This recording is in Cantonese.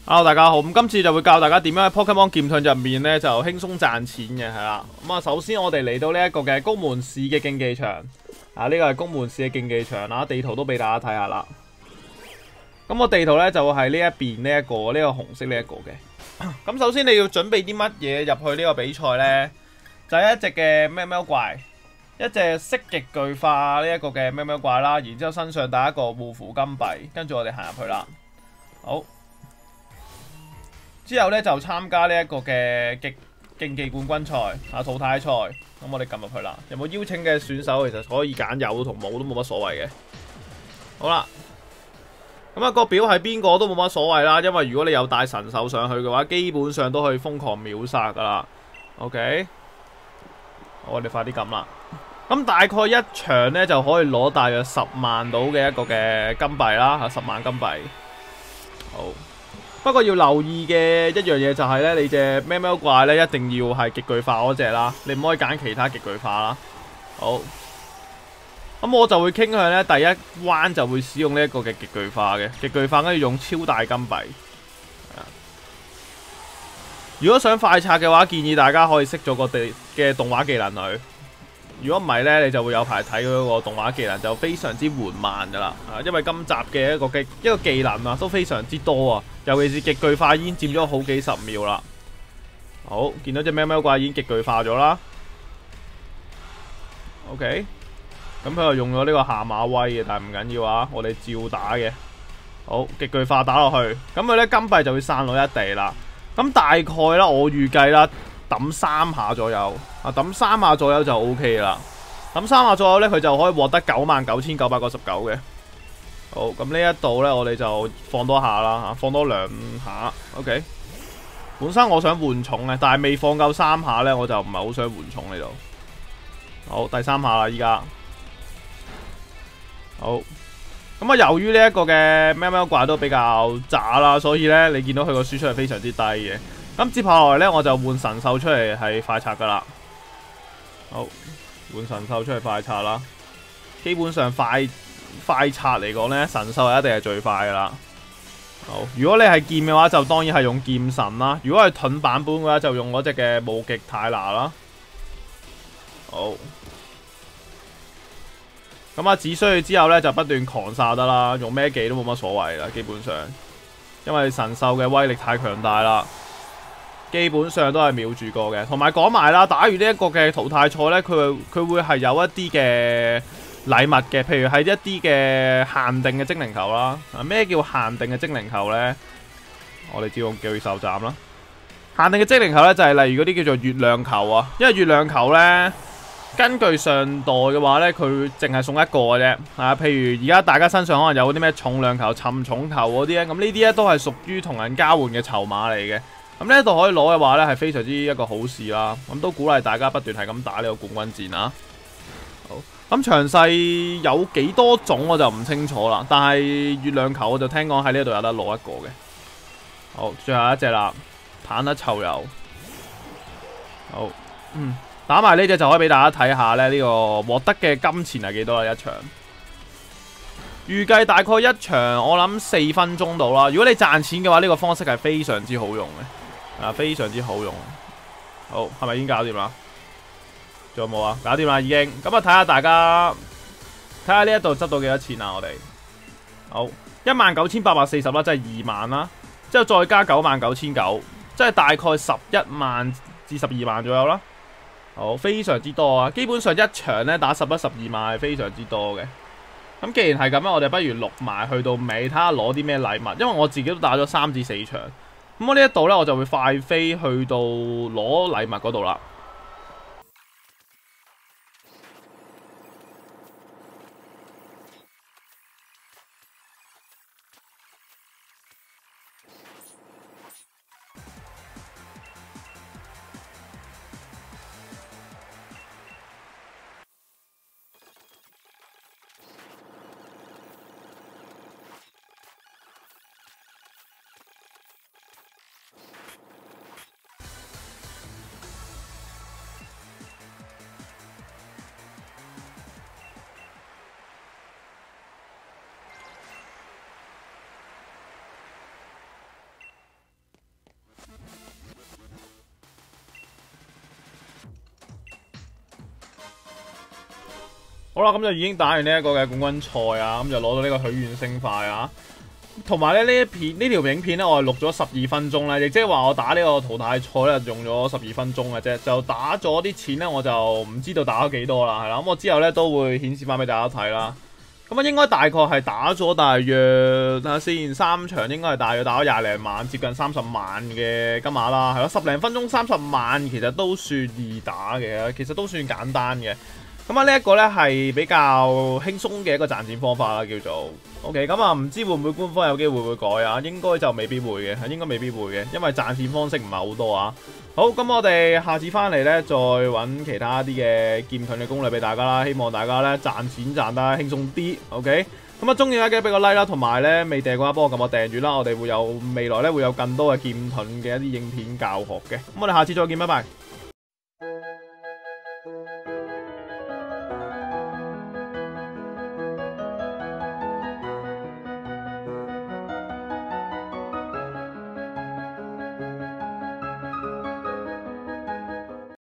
Hello，大家好，咁今次就會教大家點樣喺 Pokemon 劍盾入面咧就輕鬆賺錢嘅，係啦。咁啊，首先我哋嚟到呢一個嘅公門市嘅競技場，啊呢個係公門市嘅競技場啦，地圖都俾大家睇下啦。咁個地圖咧就係呢一邊呢一個紅色呢一個嘅。咁首先你要準備啲乜嘢入去呢個比賽咧？就係一隻嘅喵喵怪，一隻蜥極巨化呢一個嘅喵喵怪啦，然之後身上帶一個護符金幣，跟住我哋行入去啦。好。之後咧就參加呢一個嘅競技冠軍賽啊淘汰賽，咁我哋撳入去啦。有冇邀請嘅選手？其實可以揀有同冇都冇乜所謂嘅。好啦，咁啊個表係邊個都冇乜所謂啦，因為如果你有帶神獸上去嘅話，基本上都可以瘋狂秒殺噶啦。OK， 好，我哋快啲撳啦。咁大概一場咧就可以攞大約10萬到嘅一個嘅金幣啦，10萬金幣。好。不過要留意嘅一樣嘢就係咧，你隻喵喵怪咧一定要係極巨化嗰隻啦，你唔可以揀其他極巨化啦。好，咁我就會傾向咧第一彎就會使用呢一個嘅極巨化嘅，極巨化跟住用超大金幣。如果想快拆嘅話，建議大家可以熄咗個嘅動畫技能佢。如果唔係咧，你就會有排睇嗰個動畫技能就非常之緩慢噶啦，因為今集嘅一個技能啊都非常之多啊，尤其是極巨化已經佔咗好幾十秒啦。好，見到隻喵喵怪已經極巨化咗啦。OK， 咁佢又用咗呢個下馬威嘅，但係唔緊要啊，我哋照打嘅。好，極巨化打落去，咁佢咧金幣就會散落一地啦。咁大概啦，我預計啦。抌3下左右，抌3下左右就 OK 啦。抌3下左右咧，佢就可以獲得99,999嘅。好，咁呢一度咧，我哋就放多下啦，放多2下。OK。本身我想換寵嘅，但係未放夠3下咧，我就唔係好想換寵呢度。好，第3下啦，依家。好。咁啊，由於呢一個嘅喵喵怪都比較渣啦，所以咧，你見到佢個輸出係非常之低嘅。咁接下來咧，我就換神獸出嚟係快拆噶啦。好，換神獸出嚟快拆啦。基本上快拆嚟講咧，神獸一定係最快噶啦。好，如果你係劍嘅話，就當然係用劍神啦。如果係盾版本嘅話，就用嗰隻嘅無極泰拿啦。好，咁啊，只需要之後咧就不斷狂殺得啦，用咩技都冇乜所謂啦，基本上，因為神獸嘅威力太強大啦。基本上都係秒住過嘅，同埋講埋啦，打完呢一個嘅淘汰賽呢，佢會係有一啲嘅禮物嘅，譬如係一啲嘅限定嘅精靈球啦。咩叫限定嘅精靈球呢？我哋照用叫佢受斬啦。限定嘅精靈球呢，就係例如嗰啲叫做月亮球啊，因為月亮球呢，根據上代嘅話呢，佢淨係送一個嘅啫。譬如而家大家身上可能有啲咩重量球、沉重球嗰啲咧，咁呢啲咧都係屬於同人交換嘅籌碼嚟嘅。咁呢一度可以攞嘅話呢，係非常之一個好事啦。咁都鼓勵大家不斷係咁打呢個冠軍戰啊。好，咁詳細有幾多種我就唔清楚啦。但係月亮球我就聽講喺呢度有得攞一個嘅。好，最後一隻啦，坦克臭油。好，打埋呢隻就可以俾大家睇下咧，呢個獲得嘅金錢係幾多啦一場。預計大概一場我諗4分鐘到啦。如果你賺錢嘅話，呢個方式係非常之好用嘅。非常之好用。好，係咪已經搞掂啦？仲有冇啊？搞掂啦，已經。咁啊，睇下大家，睇下呢一度執到幾多錢啊？我哋好19,840啦，即係2萬啦。之後再加99,900，即係大概11萬至12萬左右啦。好，非常之多啊！基本上一場咧打11、12萬係非常之多嘅。咁既然係咁樣，我哋不如錄埋去到尾，睇下攞啲咩禮物。因為我自己都打咗3至4場。咁我呢一度咧，我就會快飛去到攞禮物嗰度啦。 好啦，咁就已經打完呢一個嘅冠軍賽啊，咁就攞到呢個許願星塊啊。同埋咧呢條影片咧，我係錄咗12分鐘啦，亦即係話我打呢個淘汰賽咧用咗12分鐘嘅啫，就打咗啲錢咧，我就唔知道打咗幾多啦，係啦，咁我之後咧都會顯示翻俾大家睇啦。咁啊，應該大概係打咗大約睇下先，3場應該係大約打咗20零萬，接近30萬嘅金額啦，係咯，10零分鐘30萬，其實都算易打嘅，其實都算簡單嘅。咁啊，呢一個咧係比較輕鬆嘅一個賺錢方法啦，叫做 OK。咁啊，唔知會唔會官方有機會改啊？應該就未必會嘅，應該未必會嘅，因為賺錢方式唔係好多啊。好，咁我哋下次翻嚟咧，再揾其他啲嘅劍盾嘅攻略俾大家啦。希望大家咧賺錢賺得輕鬆啲 ，OK。咁啊，中意咧記得俾個 like 啦，同埋咧未訂嘅話幫我撳個訂閱啦。我哋會有未來咧會有更多嘅劍盾嘅一啲影片教學嘅。咁我哋下次再見，拜拜。